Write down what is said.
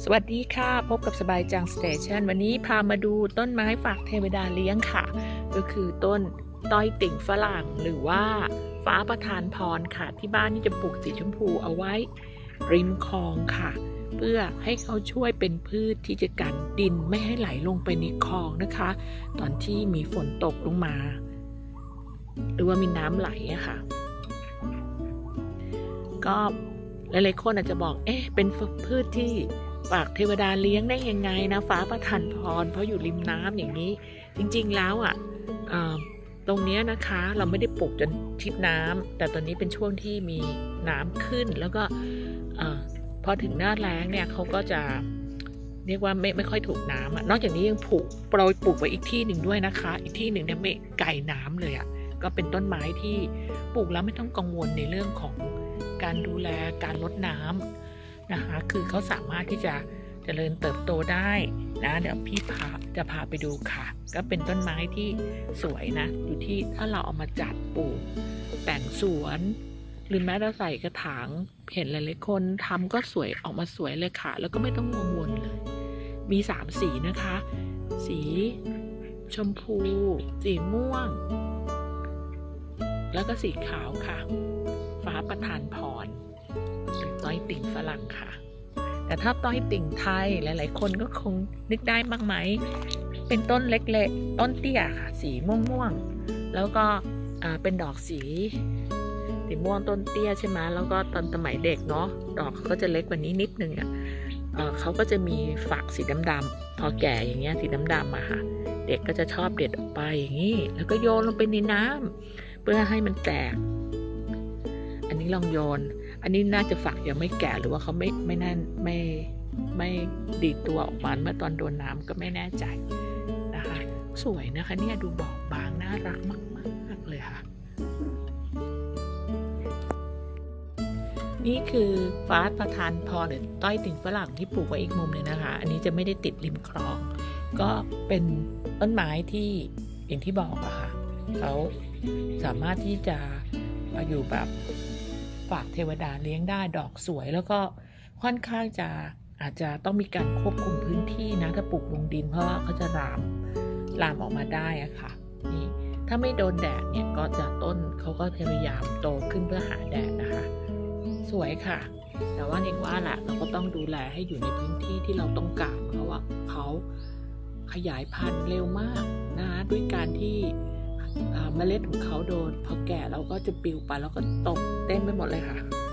วัสดีค่ะพบกับสบายจังสเตชันวันนี้พามาดูต้นไม้ฝากเทวดาเลี้ยงค่ะก็คือต้นต้อยติ่งฝรั่งหรือว่าฟ้าประทานพรค่ะที่บ้านนี่จะปลูกสีชมพูเอาไว้ริมคลองค่ะเพื่อให้เขาช่วยเป็นพืชที่จะกันดินไม่ให้ไหลลงไปในคลองนะคะตอนที่มีฝนตกลงมาหรือว่ามีน้ำไหลอะค่ะก็หลายๆคนอาจจะบอกเป็นพืชที่ฝากเทวดาเลี้ยงได้ยังไงนะฟ้าประทานพรเพราะอยู่ริมน้ำอย่างนี้จริงๆแล้วตรงนี้นะคะเราไม่ได้ปลูกจนชิดน้ำแต่ตอนนี้เป็นช่วงที่มีน้ำขึ้นแล้วก็พอถึงหน้าแล้งเนี่ยเขาก็จะเรียกว่าไม่ค่อยถูกน้ำนอกจากนี้ยังปลูกไว้อีกที่หนึ่งด้วยนะคะอีกที่หนึ่งเนี่ยไม่ไกลน้ำเลยก็เป็นต้นไม้ที่ปลูกแล้วไม่ต้องกังวลในเรื่องของการดูแลการรดน้ำนะคะคือเขาสามารถที่จะเจริญเติบโตได้นะเดี๋ยวพี่จะพาไปดูค่ะก็เป็นต้นไม้ที่สวยนะอยู่ที่ถ้าเราเอามาจัดปลูกแต่งสวนหรือแม้แต่ใส่กระถางเห็นหลายๆคนทำก็สวยออกมาสวยเลยค่ะแล้วก็ไม่ต้องกังวลเลยมี3สีนะคะสีชมพูสีม่วงแล้วก็สีขาวค่ะฟ้าประทานพรหรือต้อยติ่งฝรั่งค่ะแต่ถ้าต้อยติ่งไทยหลายๆคนก็คงนึกได้บ้างไหมเป็นต้นเล็กๆต้นเตี้ยค่ะสีม่วงๆแล้วก็เป็นดอกสีม่วงต้นเตี้ยใช่ไหมแล้วก็ตอนสมัยเด็กเนาะดอกเขาก็จะเล็กกว่านี้นิดนึงเขาก็จะมีฝักสีดำๆพอแก่อย่างเงี้ยสีดำๆค่ะเด็กก็จะชอบเด็ดออกไปอย่างนี้แล้วก็โยนลงไปในน้ำเพื่อให้มันแตกอันนี้ลองโยนอันนี้น่าจะฝักยังไม่แก่หรือว่าเขาไม่ดีดตัวออกมาเมื่อตอนโดนน้ำก็ไม่แน่ใจนะคะสวยนะคะเนี่ยดูบอบบางน่ารักมากๆเลยค่ะนี่คือฟ้าประทานพรหรือต้อยติ่งฝรั่งที่ปลูกไว้อีกมุมเลยนะคะอันนี้จะไม่ได้ติดริมคลองก็เป็นต้นไม้ที่อย่างที่บอกอะค่ะเขาสามารถที่จะอยู่แบบฝากเทวดาเลี้ยงได้ดอกสวยแล้วก็ค่อนข้างจะอาจจะต้องมีการควบคุมพื้นที่นะถ้าปลูกลงดินเพราะว่าเขาจะลามออกมาได้อะค่ะนี่ถ้าไม่โดนแดดเนี่ยก็จะต้นเขาก็พยายามโตขึ้นเพื่อหาแดดนะคะสวยค่ะแต่ว่าอย่างว่าแหละเราก็ต้องดูแลให้อยู่ในพื้นที่ที่เราต้องการเพราะว่าเขาขยายพันธุ์เร็วมากนะคะด้วยการที่เมล็ดของเขาโดนพอแก่เราก็จะปลิวไปแล้วก็ตกเต็มไปหมดเลยค่ะ